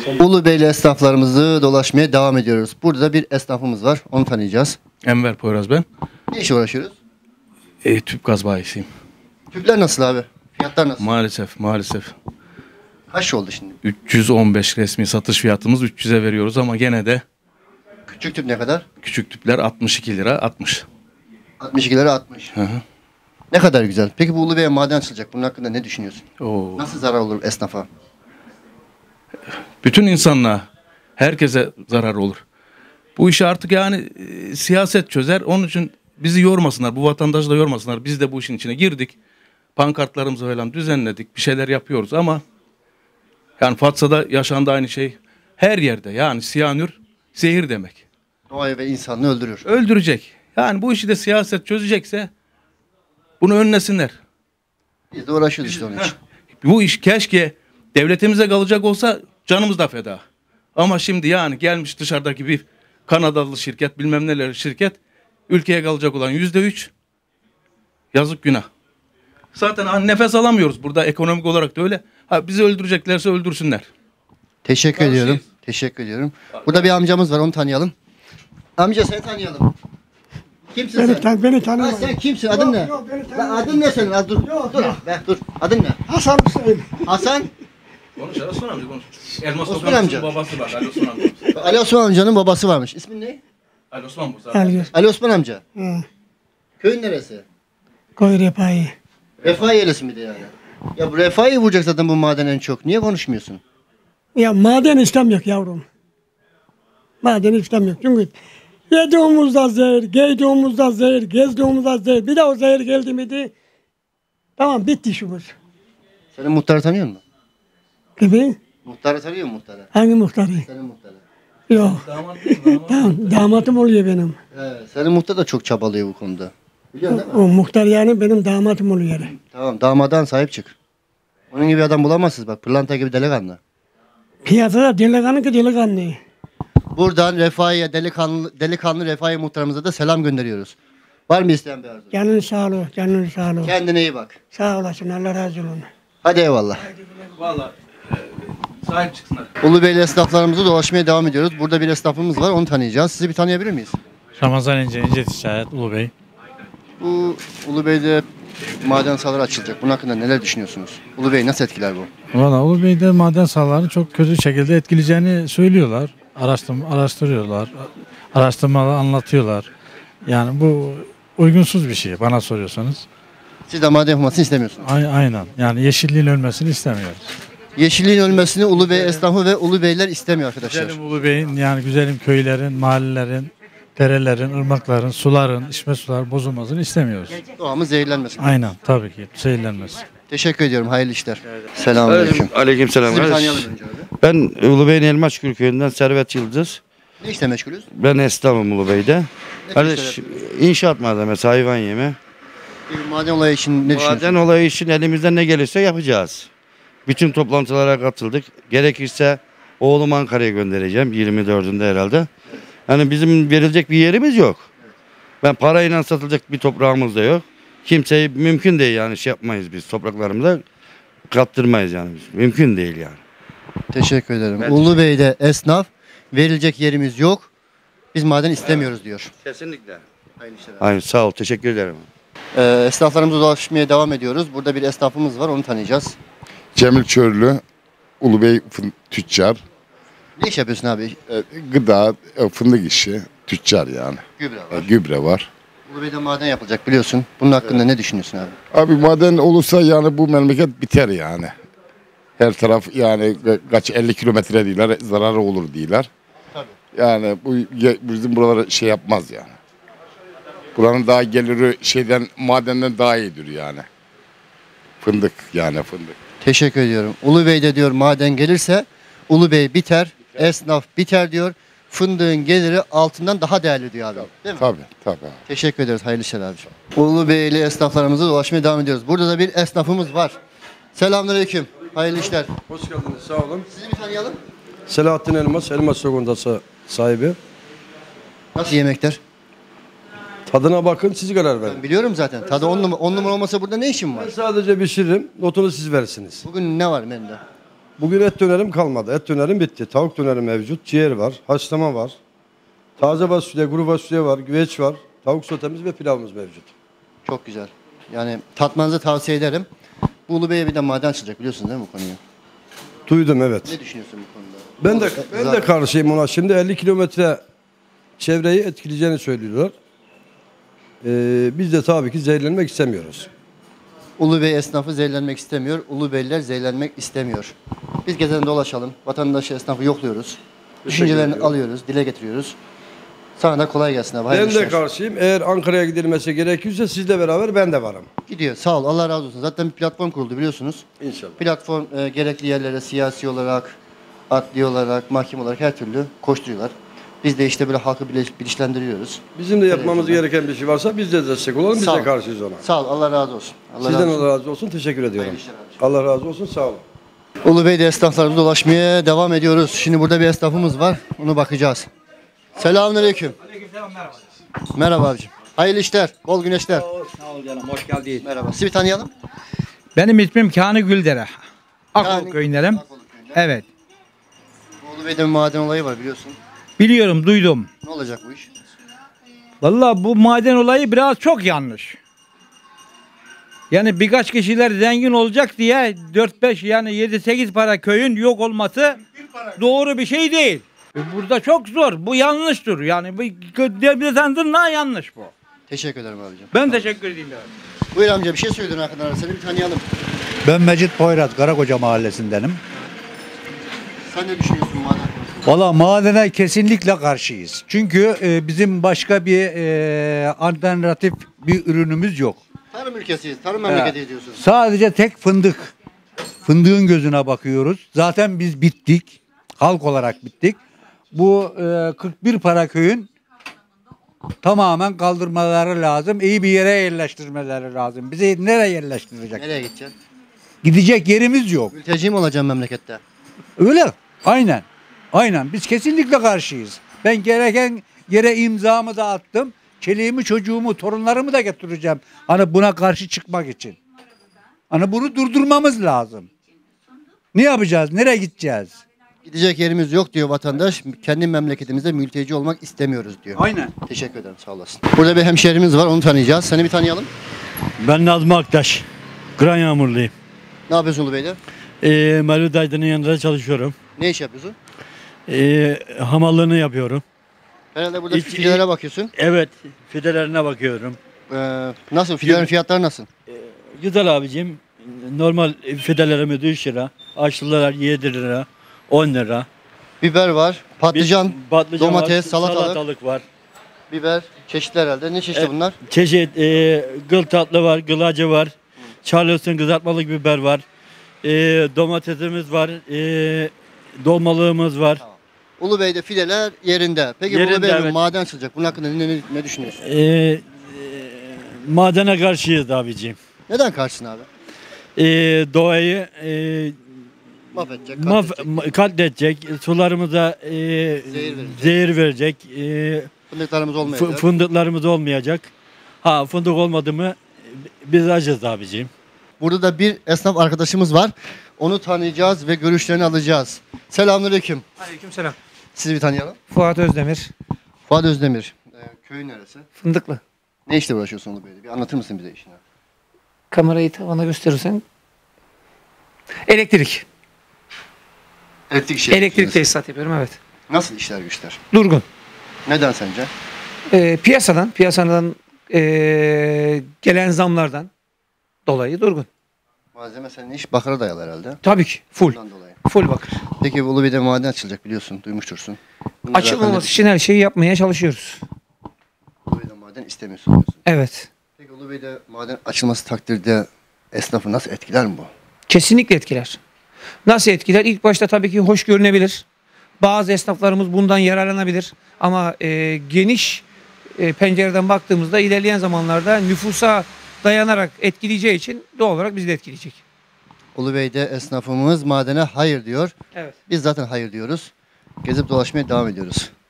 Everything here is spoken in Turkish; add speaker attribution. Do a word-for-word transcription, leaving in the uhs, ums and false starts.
Speaker 1: Ulubeyli esnaflarımızı dolaşmaya devam ediyoruz. Burada bir esnafımız var. Onu tanıyacağız.
Speaker 2: Enver Poyraz ben.
Speaker 1: Ne işe uğraşıyoruz?
Speaker 2: E, tüp gaz bayisiyim.
Speaker 1: Tüpler nasıl abi? Fiyatlar nasıl?
Speaker 2: Maalesef maalesef.
Speaker 1: Kaç oldu şimdi?
Speaker 2: üç yüz on beş resmi satış fiyatımız, üç yüze veriyoruz ama gene de
Speaker 1: Küçük tüp ne kadar?
Speaker 2: küçük tüpler altmış iki lira altmış.
Speaker 1: altmış iki lira altmış.
Speaker 2: Hı hı.
Speaker 1: Ne kadar güzel. Peki bu Ulubey'e maden açılacak. Bunun hakkında ne düşünüyorsun?
Speaker 2: Oo.
Speaker 1: Nasıl zarar olur esnafa?
Speaker 2: Bütün insanlığa, herkese zarar olur. Bu işi artık yani e, siyaset çözer. Onun için bizi yormasınlar, bu vatandaşı da yormasınlar. Biz de bu işin içine girdik. Pankartlarımızı falan düzenledik. Bir şeyler yapıyoruz ama yani Fatsa'da yaşandı aynı şey. Her yerde yani siyanür zehir demek.
Speaker 1: Doğayı ve insanlığı öldürür.
Speaker 2: Öldürecek. Yani bu işi de siyaset çözecekse bunu önlesinler.
Speaker 1: Biz de uğraşıyoruz işte onun için.
Speaker 2: Bu iş keşke devletimize kalacak olsa canımız da feda. Ama şimdi yani gelmiş dışarıdaki bir Kanadalı şirket, bilmem neler şirket, ülkeye kalacak olan yüzde üç, yazık günah. Zaten hani nefes alamıyoruz burada, ekonomik olarak da öyle. Ha, bizi öldüreceklerse öldürsünler.
Speaker 1: Teşekkür
Speaker 2: Karşıyız.
Speaker 1: ediyorum. Teşekkür ediyorum. Burada bir amcamız var, onu tanıyalım. Amca seni tanıyalım. Kimsin
Speaker 3: Beni,
Speaker 1: sen?
Speaker 3: tan beni
Speaker 1: Ha,
Speaker 3: tanımayın.
Speaker 1: sen kimsin? Adın
Speaker 3: Yok,
Speaker 1: ne?
Speaker 3: yok, beni
Speaker 1: Lan
Speaker 3: tanımayın.
Speaker 1: adın ne senin? Ad- Dur,
Speaker 3: Yok,
Speaker 1: dur,
Speaker 3: yok.
Speaker 1: be, dur. Adın ne?
Speaker 3: Hasan Hüseyin.
Speaker 1: Hasan.
Speaker 2: Konuş Osman amca konuş. Elmas
Speaker 1: Osman
Speaker 2: Osman
Speaker 1: amca.
Speaker 2: babası var, Ali Osman amca.
Speaker 1: Ali Osman amcanın babası varmış. İsmin ne?
Speaker 2: Ali Osman bu zaten.
Speaker 3: Algır.
Speaker 1: Ali Osman amca.
Speaker 3: Hı.
Speaker 1: Köyün neresi?
Speaker 3: Koy repayı.
Speaker 1: Refah yerlisi miydi yani? Ya bu Refah'ı vuracak zaten bu maden en çok. Niye konuşmuyorsun?
Speaker 3: Ya maden istemiyor yavrum. Maden istemiyor. Çünkü yediğimizde zehir, giydiğimizde zehir, gezdiğimizde zehir. Bir de o zehir geldi miydi? Tamam bitti işimiz.
Speaker 1: Senin muhtarı tanıyor musun?
Speaker 3: Gibi.
Speaker 1: Muhtarı tanıyor musun muhtarı?
Speaker 3: Hangi muhtarı?
Speaker 1: Senin muhtarı.
Speaker 3: Yok. Tamam, damatım oluyor benim.
Speaker 1: He, senin muhtar da çok çabalıyor bu konuda. Biliyorsun değil mi?
Speaker 3: O muhtar yani benim damatım oluyor.
Speaker 1: Tamam, damadan sahip çık. Onun gibi adam bulamazsınız bak, pırlanta gibi delikanlı.
Speaker 3: Piyasada delikanlı ki delikanlı.
Speaker 1: Buradan Refah'ya, delikanlı, delikanlı Refah'ya muhtarımıza da selam gönderiyoruz. Var mı isteyen bir arzu?
Speaker 3: Canın sağlığı, canın sağlığı.
Speaker 1: Kendine iyi bak.
Speaker 3: Sağ olasın, Allah razı olsun.
Speaker 1: Hadi eyvallah.
Speaker 2: Valla e, sahip çıksınlar.
Speaker 1: Ulubeyli esnaflarımızı dolaşmaya devam ediyoruz. Burada bir esnafımız var, onu tanıyacağız. Sizi bir tanıyabilir miyiz?
Speaker 4: Ramazan İnce, İnce Ticaret, Ulubey.
Speaker 1: Bu Ulubey'de maden sahaları açılacak. Bunun hakkında neler düşünüyorsunuz? Ulubey nasıl etkiler bu?
Speaker 4: Valla Ulubey'de maden sahalarını çok kötü şekilde etkileyeceğini söylüyorlar. Araştırma, araştırıyorlar, araştırmalar anlatıyorlar. Yani bu uygunsuz bir şey bana soruyorsanız.
Speaker 1: Siz de maden yapılmasını istemiyorsunuz.
Speaker 4: A- aynen. Yani yeşilliğin ölmesini istemiyoruz.
Speaker 1: Yeşilliğin ölmesini Ulubey esnafı ve Ulubeyler istemiyor arkadaşlar.
Speaker 4: Güzelim Ulubey'in yani güzelim köylerin, mahallelerin, derelerin, ırmakların, suların, içme sular bozulmasını istemiyoruz.
Speaker 1: Doğamız zehirlenmesin.
Speaker 4: Aynen tabii ki zehirlenmez.
Speaker 1: Teşekkür ediyorum. Hayırlı işler. Selamünaleyküm.
Speaker 5: Aleykümselam.
Speaker 1: Sizi bir
Speaker 5: kardeş.
Speaker 1: tanıyalım önce abi.
Speaker 5: Ben Ulubey'in Elmaçgül köyünden Servet Yıldız.
Speaker 1: Ne işle meşgulüz?
Speaker 5: Ben esnafım Ulubey'de.
Speaker 1: Ne
Speaker 5: Kardeş
Speaker 1: tür
Speaker 5: inşaat malzemesi, hayvan yemi.
Speaker 1: Bir maden olayı için ne düşünüyorsunuz?
Speaker 5: Maden olayı için elimizden ne gelirse yapacağız. Bütün toplantılara katıldık. Gerekirse oğlumu Ankara'ya göndereceğim yirmi dördünde herhalde. Yani bizim verilecek bir yerimiz yok. Ben parayla satılacak bir toprağımız da yok. Kimseyi mümkün değil yani şey yapmayız biz topraklarımıza kaptırmayız yani biz. Mümkün değil yani.
Speaker 1: Teşekkür ederim.
Speaker 5: Ben
Speaker 1: Ulubey'de esnaf, verilecek yerimiz yok. Biz maden istemiyoruz diyor.
Speaker 5: Kesinlikle.
Speaker 1: Hayırlı işler.
Speaker 5: Aynen sağ ol teşekkür ederim.
Speaker 1: Ee, esnaflarımızı dolaşmaya devam ediyoruz. Burada bir esnafımız var, onu tanıyacağız.
Speaker 6: Cemil Çörlü, Ulubey fın- tüccar,
Speaker 1: Ne iş yapıyorsun abi?
Speaker 6: e, gıda, e, fındık işi, tüccar yani.
Speaker 1: Gübre
Speaker 6: E,
Speaker 1: var.
Speaker 6: gübre var.
Speaker 1: Ulubey'de maden yapılacak biliyorsun. Bunun hakkında ne düşünüyorsun abi?
Speaker 6: Abi maden olursa yani bu memleket biter yani. Her taraf yani ka- kaç elli kilometre değiller, zararı olur değiller.
Speaker 1: Tabii.
Speaker 6: Yani bu ye- bizim buralara şey yapmaz yani. Buranın daha geliri şeyden madenden daha iyidir yani. Fındık yani fındık.
Speaker 1: Teşekkür ediyorum. Ulubey'de diyor maden gelirse Ulubey biter, esnaf biter diyor. Fındığın geliri altından daha değerli diyor abi. Değil mi?
Speaker 6: Tabii tabii. abi.
Speaker 1: Teşekkür ederiz. Hayırlı işler abiciğim. Ulubeyli esnaflarımızı dolaşmaya devam ediyoruz. Burada da bir esnafımız var. Selamünaleyküm. Hayırlı işler.
Speaker 7: Hoş geldiniz, sağ olun.
Speaker 1: Sizi bir tanıyalım.
Speaker 7: Selahattin Elmas, Elmas Lokantası sahibi.
Speaker 1: Nasıl yemekler?
Speaker 7: Tadına bakın, siz karar verin.
Speaker 1: Ben biliyorum zaten. Tadı on numara, on numara olmasa burada ne işim var?
Speaker 7: Ben sadece pişiririm, notunu siz verirsiniz.
Speaker 1: Bugün ne var menüde?
Speaker 7: Bugün et dönerim kalmadı. Et dönerim bitti. Tavuk dönerim mevcut. Ciğer var. Haşlama var. Taze fasulye, kuru fasulye var. Güveç var. Tavuk sotemiz ve pilavımız mevcut.
Speaker 1: Çok güzel. Yani tatmanızı tavsiye ederim. Bu Ulubey'e bir de maden açılacak biliyorsunuz değil mi bu konuyu?
Speaker 7: Duydum evet.
Speaker 1: Ne düşünüyorsun bu konuda?
Speaker 7: Ben de ben de karşıyım ona. Şimdi elli kilometre çevreyi etkileyeceğini söylüyorlar. Ee, biz de tabii ki zehirlenmek istemiyoruz.
Speaker 1: Ulubey esnafı zehirlenmek istemiyor. Ulubeyliler zehirlenmek istemiyor. Biz gezelim dolaşalım. Vatandaşı, esnafı yokluyoruz. Düşüncelerini
Speaker 7: ediyorum.
Speaker 1: alıyoruz, dile getiriyoruz. Sana da kolay gelsin abi. hayırlı
Speaker 7: Ben de
Speaker 1: işler.
Speaker 7: karşıyım. Eğer Ankara'ya gidilmesi gerekiyorsa sizle beraber ben de varım.
Speaker 1: Gidiyor. Sağ ol. Allah razı olsun. Zaten bir platform kuruldu biliyorsunuz.
Speaker 7: İnşallah.
Speaker 1: Platform e, gerekli yerlere siyasi olarak, adli olarak, mahkeme olarak her türlü koşturuyorlar. Biz de işte böyle halkı bilinç- bilinçlendiriyoruz.
Speaker 7: Bizim de yapmamız gereken bir şey varsa biz de destek olalım. Biz
Speaker 1: Sağ
Speaker 7: de
Speaker 1: ol.
Speaker 7: karşıyız ona.
Speaker 1: Sağ ol. Allah razı olsun. Allah
Speaker 7: Sizden
Speaker 1: razı olsun.
Speaker 7: Allah razı olsun. Teşekkür ediyorum.
Speaker 1: Hayırlı işler abi.
Speaker 7: Allah razı olsun. Sağ olun.
Speaker 1: Ulubey'de esnaflarımızı dolaşmaya devam ediyoruz. Şimdi burada bir esnafımız var. Onu bakacağız. Selamünaleyküm.
Speaker 8: merhaba.
Speaker 1: Merhaba abicim. Hayırlı işler, bol güneşler.
Speaker 8: Sağ ol canım, hoş geldin.
Speaker 1: Merhaba. Sizi bir tanıyalım.
Speaker 8: Benim ismim Kani Güldere. Akol
Speaker 1: Kani-
Speaker 8: köyündenim.
Speaker 1: Akolu köyünde.
Speaker 8: Evet.
Speaker 1: Ulubey'de bir maden olayı var biliyorsun.
Speaker 8: Biliyorum, duydum.
Speaker 1: Ne olacak bu iş?
Speaker 8: Vallahi bu maden olayı biraz çok yanlış. Yani birkaç kişiler zengin olacak diye dört beş yani yedi sekiz para köyün yok olması doğru bir şey değil. E, Burada çok zor. Bu yanlıştır. Yani bu devletin yanlış bu.
Speaker 1: Teşekkür ederim abicim.
Speaker 8: Ben teşekkür edeyim. Ya.
Speaker 1: Buyur amca bir şey söyledin arkadan. Seni bir tanıyalım.
Speaker 9: Ben Mecit Poyraz, Karakoca mahallesindenim.
Speaker 1: Sen ne düşünüyorsun maden konusunda?
Speaker 9: Valla madene kesinlikle karşıyız. Çünkü e, bizim başka bir e, alternatif bir ürünümüz yok.
Speaker 1: Tarım ülkesiyiz, tarım memleketi diyorsun.
Speaker 9: Sadece tek fındık. Fındığın gözüne bakıyoruz. Zaten biz bittik. Halk olarak bittik. Bu e, kırk bir para köyün tamamen kaldırmaları lazım. İyi bir yere yerleştirmeleri lazım. Bizi nereye yerleştirecek?
Speaker 1: Nereye gideceksin?
Speaker 9: Gidecek yerimiz yok.
Speaker 1: Mülteci mi olacaksın memlekette?
Speaker 9: Öyle. Aynen. Aynen. Biz kesinlikle karşıyız. Ben gereken yere imzamı da attım. Çeliğimi, çocuğumu, torunlarımı da getireceğim. Hani buna karşı çıkmak için. Hani bunu durdurmamız lazım. Ne yapacağız? Nereye gideceğiz?
Speaker 1: Gidecek yerimiz yok diyor vatandaş. Kendi memleketimizde mülteci olmak istemiyoruz diyor.
Speaker 9: Aynen.
Speaker 1: Teşekkür ederim sağ olasın. Burada bir hemşehrimiz var onu tanıyacağız. Seni bir tanıyalım.
Speaker 10: Ben Nazmi Aktaş. Gran Yağmurluyum.
Speaker 1: Ne yapıyorsun Ulubey'de?
Speaker 10: Ee, Mevlüt Aydın'ın yanında çalışıyorum.
Speaker 1: Ne iş yapıyorsun?
Speaker 10: Ee, hamallığını yapıyorum.
Speaker 1: Herhalde burada
Speaker 10: İç-
Speaker 1: fidelere bakıyorsun.
Speaker 10: Evet, fidelerine bakıyorum.
Speaker 1: Ee, nasıl? Fidelerin fiyatları nasıl?
Speaker 10: Güzel abicim. Normal fidelerimiz üç lira. Açlılar yedi lira, on lira.
Speaker 1: Biber var, patlıcan,
Speaker 10: Bir- patlıcan
Speaker 1: domates,
Speaker 10: var,
Speaker 1: salatalık.
Speaker 10: salatalık var.
Speaker 1: biber, çeşitli herhalde. Ne çeşitli
Speaker 10: E,
Speaker 1: bunlar?
Speaker 10: Çeşit e, gıl tatlı var, gıl acı var. Charleston kızartmalık biber var. E, domatesimiz var. E, dolmalığımız var.
Speaker 1: Ulubey'de fideler yerinde. Peki
Speaker 10: Yerinde,
Speaker 1: Ulubey'de
Speaker 10: evet.
Speaker 1: maden açılacak. Bunun hakkında ne, ne, ne düşünüyorsun?
Speaker 10: E, e, madene karşıyız abicim.
Speaker 1: Neden karşısın abi?
Speaker 10: E, doğayı e,
Speaker 1: Mahvedecek,
Speaker 10: maf-
Speaker 1: katledecek.
Speaker 10: ma- katledecek, sularımıza e,
Speaker 1: Zehir verecek.
Speaker 10: zehir verecek, e,
Speaker 1: Fındıklarımız
Speaker 10: f-
Speaker 1: olmayacak.
Speaker 10: fındıklarımız olmayacak. Ha fındık olmadı mı e, biz acız abicim.
Speaker 1: Burada da bir esnaf arkadaşımız var. Onu tanıyacağız ve görüşlerini alacağız. Selamünaleyküm.
Speaker 11: Aleykümselam.
Speaker 1: Sizi bir tanıyalım.
Speaker 11: Fuat Özdemir,
Speaker 1: Fuat Özdemir. Ee, köyün neresi?
Speaker 11: Fındıklı.
Speaker 1: Ne işle uğraşıyorsun Ulubey'de? Bir anlatır mısın bize işini?
Speaker 11: Kamerayı tavana gösterirsen. Elektrik.
Speaker 1: Elektrik işi
Speaker 11: Elektrik
Speaker 1: yapıyorsunuz.
Speaker 11: tesisat yapıyorum, evet.
Speaker 1: Nasıl işler güçler?
Speaker 11: Durgun.
Speaker 1: Neden sence?
Speaker 11: Ee, piyasadan, piyasadan ee, gelen zamlardan dolayı durgun.
Speaker 1: Malzeme senin iş bakara dayalı herhalde.
Speaker 11: Tabii ki. Full.
Speaker 1: Bundan dolayı.
Speaker 11: Full bakır.
Speaker 1: Peki bu Ulubey'de maden açılacak biliyorsun, duymuştursun. Bunlar
Speaker 11: Açılmaması için her şeyi yapmaya çalışıyoruz.
Speaker 1: Ulubey'de maden istemiyorsun diyorsun.
Speaker 11: Evet.
Speaker 1: Peki Ulubey'de maden açılması takdirde esnafı nasıl etkiler mi bu?
Speaker 11: Kesinlikle etkiler. Nasıl etkiler? İlk başta tabii ki hoş görünebilir. Bazı esnaflarımız bundan yararlanabilir. Ama e, geniş e, pencereden baktığımızda ilerleyen zamanlarda nüfusa dayanarak etkileyeceği için doğal olarak bizi de etkileyecek.
Speaker 1: Ulubey'de esnafımız madene hayır diyor.
Speaker 11: Evet.
Speaker 1: Biz zaten hayır diyoruz. Gezip dolaşmaya devam ediyoruz.